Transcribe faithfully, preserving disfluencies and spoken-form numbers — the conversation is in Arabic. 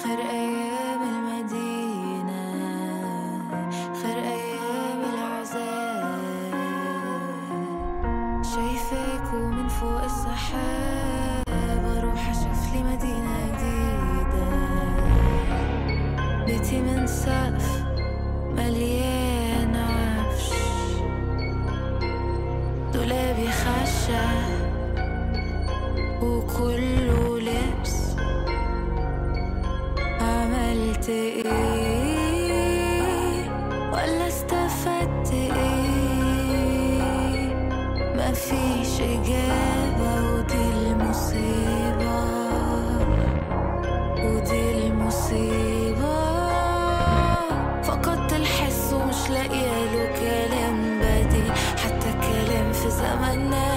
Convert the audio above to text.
خير أيام المدينة، خير أيام العزاب، شايفاك ومن فوق السحاب أروح أشوف لي مدينة جديدة. بيتي من سقف مليان عفش، دولابي خشب وكله لبس. عملت ايه ولا استفدت ايه؟ مفيش إجابة، ودي المصيبة، ودي المصيبة. فقدت الحس ومش لاقيه له كلام بديل، حتى كلام في زماننا